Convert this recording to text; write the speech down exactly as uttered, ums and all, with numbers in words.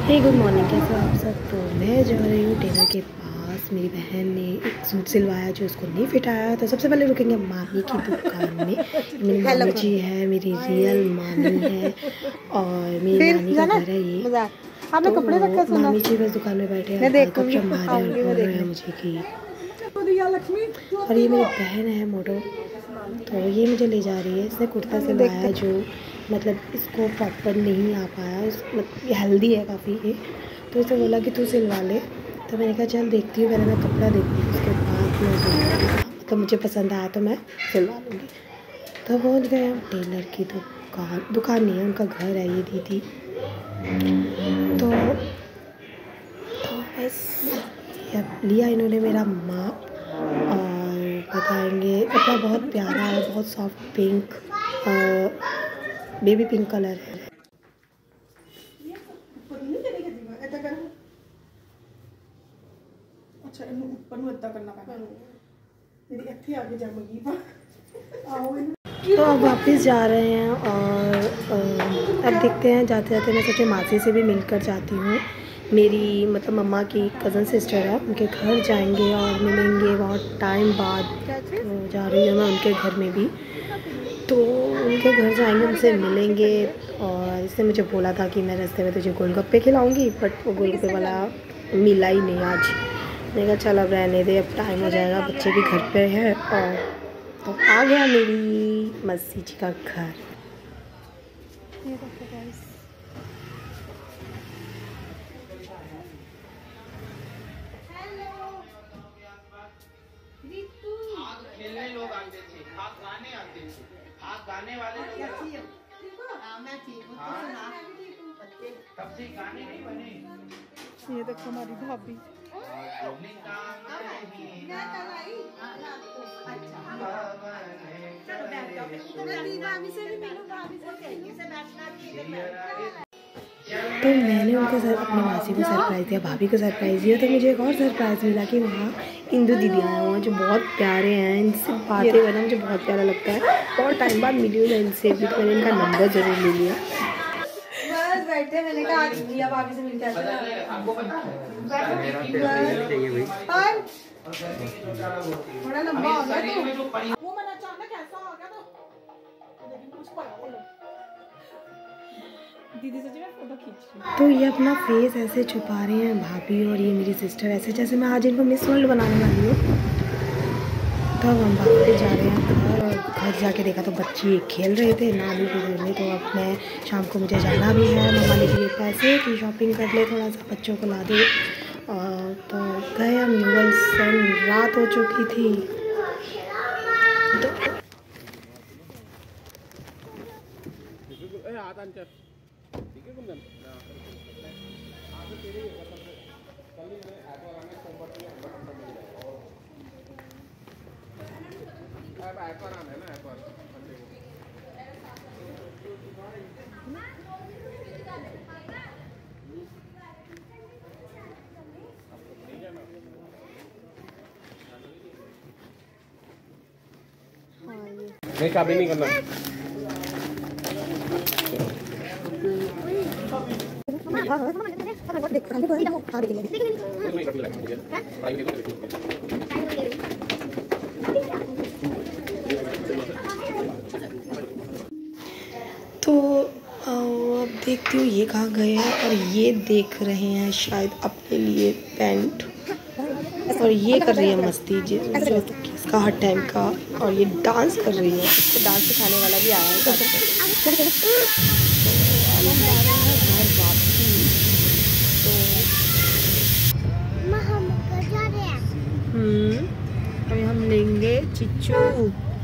हे good morning, कैसे आप सब। तो मैं जा रही हूँ टेलर के पास। मेरी बहन ने एक सूट सिलवाया जो उसको नहीं फिट आया। तो सबसे पहले रुकेंगे मामी की दुकान में। मेरी मामी जी है, मेरी रियल मामी है और मेरी नानी का घर है ये। तो कपड़े रखे मामी जी बस दुकान में बैठे हैं, कप मारे और बोल रहे हैं मुझे कि और ये मेरी बहन है मोटो। तो ये मुझे ले जा रही है। इसने कुर्ता सिलवाया जो मतलब इसको प्रॉपर नहीं आ पाया। मतलब ये हेल्दी है काफ़ी ये। तो इसने बोला कि तू सिलवा ले। तो मैंने कहा चल देखती हूँ, पहले मैं कपड़ा देखती हूँ उसके बाद मैं मतलब मुझे पसंद आया तो मैं सिलवा लूँगी। तो पहुँच गए हम टेलर की दुकान। दुकान नहीं है, उनका घर है ये दीदी। तो तो बस लिया इन्होंने मेरा माप और बताएंगे। कपड़ा बहुत प्यारा है, बहुत soft pink baby pink colour है। अच्छा ਇਹਨੂੰ ਉੱਪਰ ਨੂੰ ਇੱਦਾਂ ਕਰਨਾ ਪੈਣਾ ਮੇਰੀ ਇੱਥੇ ਆ ਕੇ ਜੰਮ ਗਈ आओ। तो अब वापस जा रहे हैं और अब देखते हैं। जाते जाते मैं सोचे मासी से भी मिलकर जाती हूँ। मेरी मतलब मम्मा की कज़न सिस्टर है, उनके घर जाएंगे और मिलेंगे बहुत टाइम बाद। तो जा रही हूँ मैं उनके घर में भी। तो उनके घर जाएंगे, उनसे मिलेंगे। और इसने मुझे बोला था कि मैं रास्ते में तुझे गोलगप्पे खिलाऊंगी, बट वो गोलगप्पे वाला मिला ही नहीं आज। मैंने कहा चल अब रहने दे, अब टाइम हो जाएगा, बच्चे भी घर पे हैं। और तो आ गया मेरी मस्सी जी का घर। खेलने लोग आते थे, आप गाने आते थे, आप गाने वाले लोग। मैं ठीक हूँ, तब से गाने नहीं बने। ये देखो हमारी भाभी तो मैंने उनको सर अपनी मासी को सरप्राइज़ दिया, भाभी को सरप्राइज़ दिया। तो मुझे एक और सरप्राइज़ मिला कि वहाँ इंदू दीदी आए हुए हैं जो बहुत प्यारे हैं। इनसे बातें करना मुझे बहुत प्यारा लगता है। बहुत टाइम बाद मिली हूँ मैं इनसे भी, तो मैंने इनका नंबर ज़रूर ले लिया। बस बैठे, मैंने कहा आज लिया भाभी से मिलकर थोड़ा लंबा हो गया तो वो मैंने अचानक ऐसा हो गया तो लेकिन कुछ पड़ा दीदी से जो मैं फोटो खींच रही। तो ये अपना फेस ऐसे छुपा रहे हैं भाभी और ये मेरी सिस्टर, ऐसे जैसे मैं आज इनको मिस वर्ल्ड बनाने वाली हूँ। तो हम भाभी जा रहे हैं घर, और घर जाके देखा तो बच्चे खेल रहे थे नानी के घर में। तो अब मैं शाम को मुझे जाना भी है, मम्मा ने दिए पैसे कि शॉपिंग कर ले, थोड़ा सा बच्चों को ला दे। और तो गए हम यूगल सन, रात हो चुकी थी। तो नहीं चाबी नहीं करना। तो अब देखती हूँ ये कहाँ गए हैं। और ये देख रहे हैं शायद अपने लिए पैंट, और ये कर रही है मस्ती जो इसका हर टाइम का। और ये डांस कर रही है, इसको डांस सिखाने वाला भी आया है घर पे। घर वापसी तो हम्म अभी हम लेंगे चिच्चू।